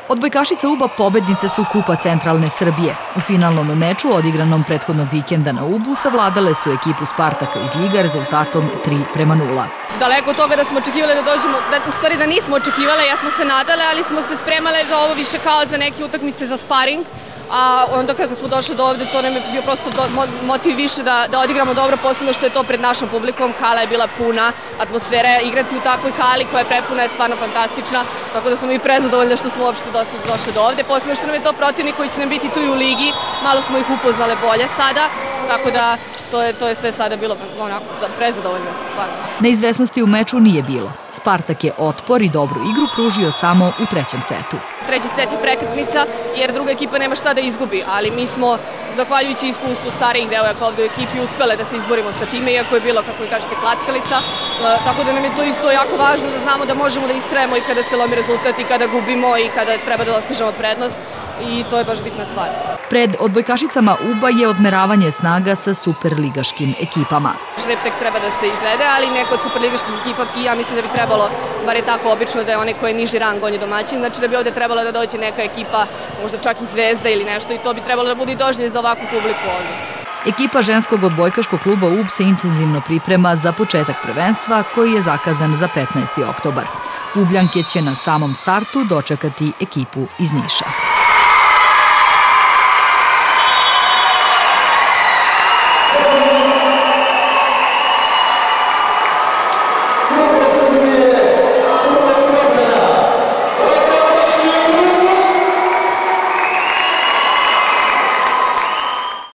Odbojkašice UB-a pobednice su Kupa Centralne Srbije. U finalnom meču odigranom prethodnog vikenda na UB-u savladale su ekipu Spartaka iz Ljiga rezultatom 3:0. Daleko od toga da smo očekivali da dođemo, u stvari da nismo očekivali, ja smo se nadale, ali smo se spremale za ovo više kao za neke utakmice za sparing. A onda kada smo došli do ovde, to nam je bio prosto motiv više da odigramo dobro, posebno što je to pred našom publikom. Hala je bila puna, atmosfera igrati u takvoj hali koja je prepuna je stvarno fantastična, tako da smo mi prezadovoljni što smo uopšte došli do ovde. Posebno što nam je to protivnik koji će nam biti tu i u ligi, malo smo ih upoznale bolje sada, tako da to je sve sada bilo onako, prezadovoljno sam stvarno. Neizvesnosti u meču nije bilo. Spartak je otpor i dobru igru pružio samo u trećem setu. Treći set je prekretnica jer druga ekipa nema šta da izgubi, ali mi smo, zahvaljujući iskustvu starijih devojaka ovde u ekipi, uspele da se izborimo sa time, iako je bilo, kako vi kažete, klackalica. Tako da nam je to isto jako važno da znamo da možemo da istrajemo i kada se lomi rezultat i kada gubimo i kada treba da dostižemo prednost. I to je baš bitna stvar. Pred odbojkašicama UB-a je odmeravanje snaga sa superligaškim ekipama. Žreb tek treba da se izvede, ali neka od superligaških ekipa i ja mislim da bi trebalo, bar je tako obično da je onaj koji je niži rang, on je domaćin, znači da bi ovde trebalo da dođe neka ekipa, možda čak i Zvezda ili nešto i to bi trebalo da bude i dožnje za ovakvu publiku ovde. Ekipa ženskog odbojkaškog kluba UB se intenzivno priprema za početak prvenstva koji je zakazan za 15. oktobar. Ubljanke će na samom startu dočekati ekipu iz Niša.